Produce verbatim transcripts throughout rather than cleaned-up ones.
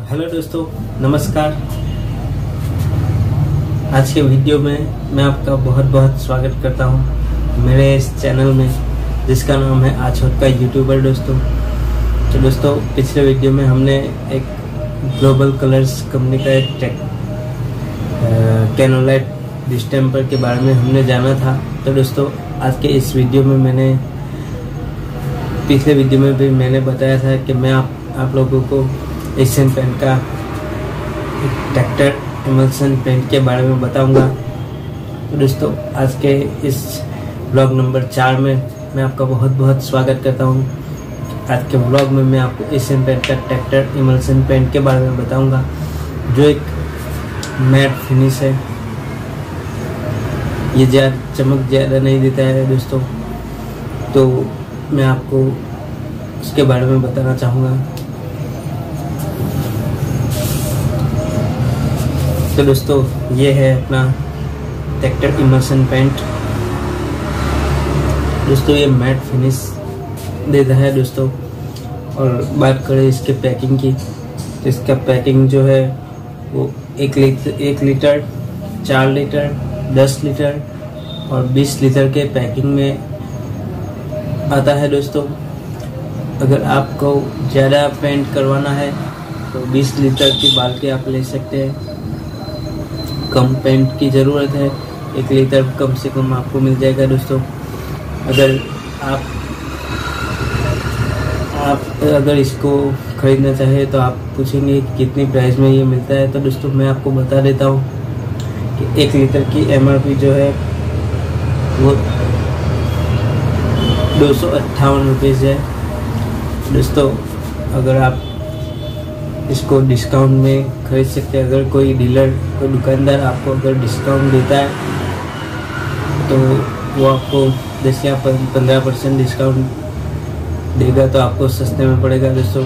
Hello दोस्तों, नमस्कार। आज के वीडियो में मैं आपका बहुत बहुत स्वागत करता हूं मेरे इस चैनल में, जिसका नाम है आछोट का यूट्यूबर। दोस्तों तो दोस्तों पिछले वीडियो में हमने एक ग्लोबल कलर्स कंपनी का एक टेक कैनोलाइट डिस्टेम्पर के बारे में हमने जाना था। तो दोस्तों आज के इस वीडियो में मैंने पिछले वीडियो में भी मैंने बताया था कि मैं आप आप लोगों को एशियन पेंट का ट्रैक्टर इमल्सन पेंट के बारे में बताऊंगा। तो दोस्तों आज के इस ब्लॉग नंबर चार में मैं आपका बहुत बहुत स्वागत करता हूं। आज के ब्लॉग में मैं आपको एशियन पेंट का ट्रैक्टर इमल्सन पेंट के बारे में बताऊंगा, जो एक मैट फिनिश है। ये ज़्यादा चमक ज़्यादा नहीं देता है दोस्तों, तो मैं आपको उसके बारे में बताना चाहूँगा। तो दोस्तों ये है अपना ट्रैक्टर इमल्सन पेंट। दोस्तों ये मैट फिनिश देता है दोस्तों। और बात करें इसके पैकिंग की, तो इसका पैकिंग जो है वो एक लीटर एक लीटर चार लीटर दस लीटर और बीस लीटर के पैकिंग में आता है दोस्तों। अगर आपको ज़्यादा पेंट करवाना है तो बीस लीटर की बाल्टी आप ले सकते हैं। कम पेंट की ज़रूरत है, एक लीटर कम से कम आपको मिल जाएगा दोस्तों। अगर आप आप अगर इसको ख़रीदना चाहें तो आप पूछेंगे कितनी प्राइस में ये मिलता है। तो दोस्तों मैं आपको बता देता हूँ कि एक लीटर की एमआरपी जो है वो दो सौ अट्ठावन रुपीज़ है दोस्तों। अगर आप इसको डिस्काउंट में खरीद सकते हैं, अगर कोई डीलर कोई दुकानदार आपको अगर डिस्काउंट देता है तो वो आपको दस या पंद्रह परसेंट डिस्काउंट देगा, तो आपको सस्ते में पड़ेगा दोस्तों।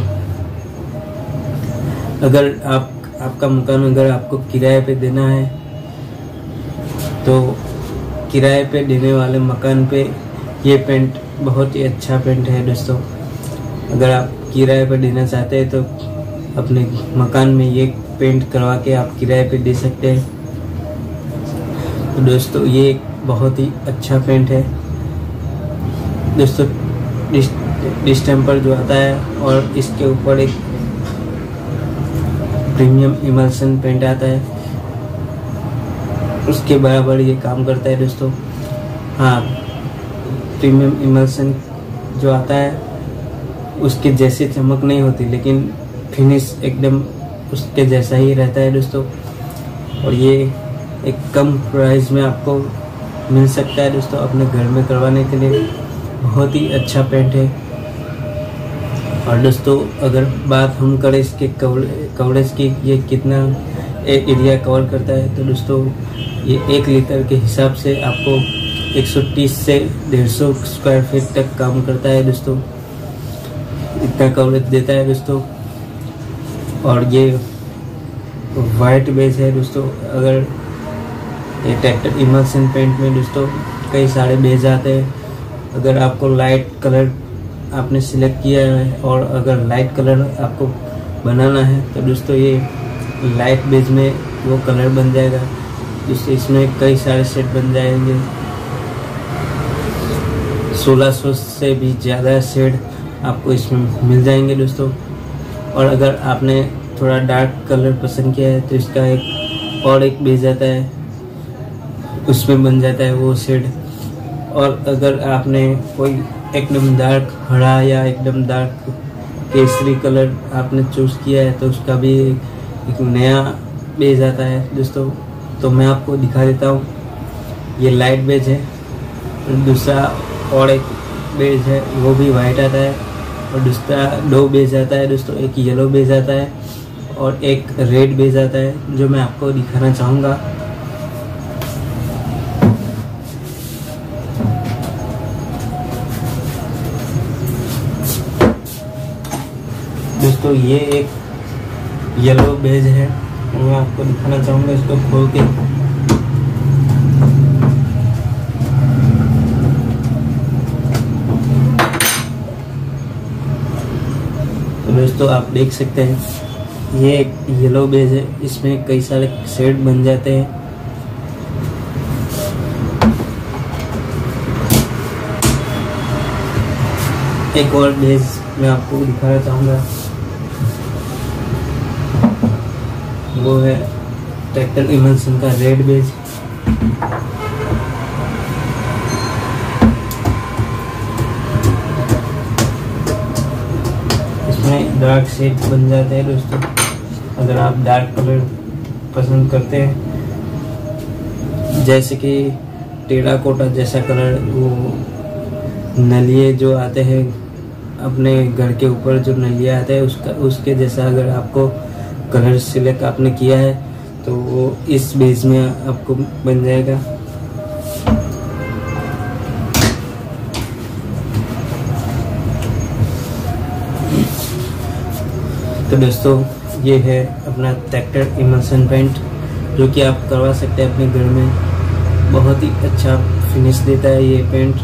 अगर आप आपका मकान अगर आपको किराए पे देना है तो किराए पे देने वाले मकान पे ये पेंट बहुत ही अच्छा पेंट है दोस्तों। अगर आप किराए पे देना चाहते हैं तो अपने मकान में ये पेंट करवा के आप किराए पे दे सकते हैं। तो दोस्तों ये एक बहुत ही अच्छा पेंट है दोस्तों। डिस्टेम्पर जो आता है और इसके ऊपर एक प्रीमियम इमल्सन पेंट आता है, उसके बराबर ये काम करता है दोस्तों। हाँ, प्रीमियम इमल्सन जो आता है उसके जैसे चमक नहीं होती, लेकिन फिनिश एकदम उसके जैसा ही रहता है दोस्तों। और ये एक कम प्राइस में आपको मिल सकता है दोस्तों। अपने घर में करवाने के लिए बहुत ही अच्छा पेंट है। और दोस्तों अगर बात हम करें इसके कवरेज की, ये कितना एरिया कवर करता है, तो दोस्तों ये एक लीटर के हिसाब से आपको एक सौ तीस से डेढ़ सौ स्क्वायर फीट तक काम करता है दोस्तों। इतना कवरेज देता है दोस्तों। और ये वाइट बेस है दोस्तों। अगर ये ट्रैक्टर इमल्सन पेंट में दोस्तों कई सारे बेस आते हैं। अगर आपको लाइट कलर आपने सिलेक्ट किया है और अगर लाइट कलर आपको बनाना है तो दोस्तों ये लाइट बेस में वो कलर बन जाएगा दोस्तों। इसमें कई सारे सेट बन जाएंगे, सोलह सौ से भी ज़्यादा शेड आपको इसमें मिल जाएंगे दोस्तों। और अगर आपने थोड़ा डार्क कलर पसंद किया है तो इसका एक और एक बेस आता है, उसमें बन जाता है वो शेड। और अगर आपने कोई एकदम डार्क हरा या एकदम डार्क केसरी कलर आपने चूज़ किया है तो उसका भी एक नया बेस आता है दोस्तों। तो मैं आपको दिखा देता हूँ। ये लाइट बेस है, दूसरा और एक बेस है वो भी वाइट आता है, और दूसरा दो बेस आता है दोस्तों। एक येलो बेस आता है और एक रेड बेस आता है, जो मैं आपको दिखाना चाहूँगा। दोस्तों ये एक येलो बेस है, मैं आपको दिखाना चाहूँगा इसको खोल के। तो दोस्तों आप देख सकते हैं ये एक येलो बेज है, इसमें कई सारे शेड बन जाते हैं। एक और बेज मैं आपको दिखाना चाहूँगा, वो है ट्रैक्टर इमल्सन का रेड बेज। इसमें डार्क शेड बन जाते हैं दोस्तों। अगर आप डार्क कलर पसंद करते हैं, जैसे कि टेराकोटा जैसा कलर, वो नलिये जो आते हैं अपने घर के ऊपर, जो नलिया आता है उसका उसके जैसा अगर आपको कलर सिलेक्ट आपने किया है तो वो इस बेस में आपको बन जाएगा। तो दोस्तों ये है अपना ट्रैक्टर इमल्सन पेंट, जो कि आप करवा सकते हैं अपने घर में। बहुत ही अच्छा फिनिश देता है ये पेंट।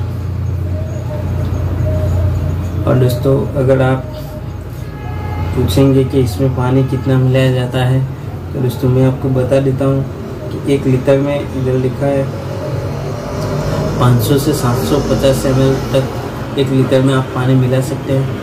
और दोस्तों अगर आप पूछेंगे कि इसमें पानी कितना मिलाया जाता है, तो दोस्तों मैं आपको बता देता हूँ कि एक लीटर में इधर लिखा है पाँच सौ से सात सौ पचास एम एल तक एक लीटर में आप पानी मिला सकते हैं।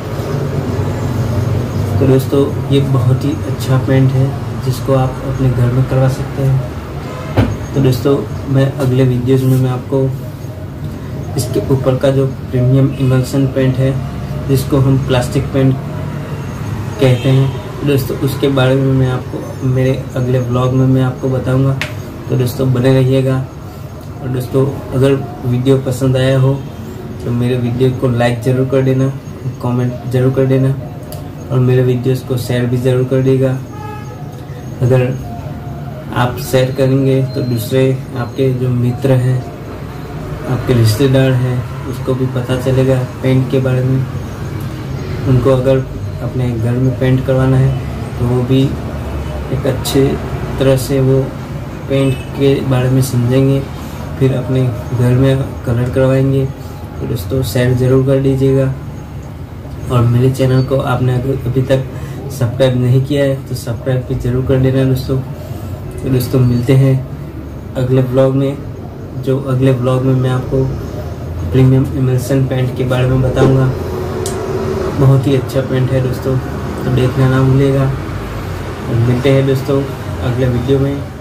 तो दोस्तों ये बहुत ही अच्छा पेंट है, जिसको आप अपने घर में करवा सकते हैं। तो दोस्तों मैं अगले वीडियोज़ में मैं आपको इसके ऊपर का जो प्रीमियम इमल्सन पेंट है, जिसको हम प्लास्टिक पेंट कहते हैं, तो दोस्तों उसके बारे में मैं आपको मेरे अगले व्लॉग में मैं आपको बताऊंगा। तो दोस्तों बने रहिएगा। और दोस्तों अगर वीडियो पसंद आया हो तो मेरे वीडियो को लाइक ज़रूर कर देना, कमेंट ज़रूर कर देना, और मेरे वीडियोस को शेयर भी ज़रूर कर देगा। अगर आप शेयर करेंगे तो दूसरे आपके जो मित्र हैं, आपके रिश्तेदार हैं, उसको भी पता चलेगा पेंट के बारे में। उनको अगर अपने घर में पेंट करवाना है तो वो भी एक अच्छे तरह से वो पेंट के बारे में समझेंगे, फिर अपने घर में कलर करवाएंगे। तो दोस्तों शेयर ज़रूर कर दीजिएगा। और मेरे चैनल को आपने अभी तक सब्सक्राइब नहीं किया है तो सब्सक्राइब भी ज़रूर कर देना दोस्तों। तो दोस्तों मिलते हैं अगले ब्लॉग में, जो अगले ब्लॉग में मैं आपको प्रीमियम इमल्सन पेंट के बारे में बताऊंगा। बहुत ही अच्छा पेंट है दोस्तों, तो देखना ना भूलिएगा। और मिलते हैं दोस्तों अगले वीडियो में।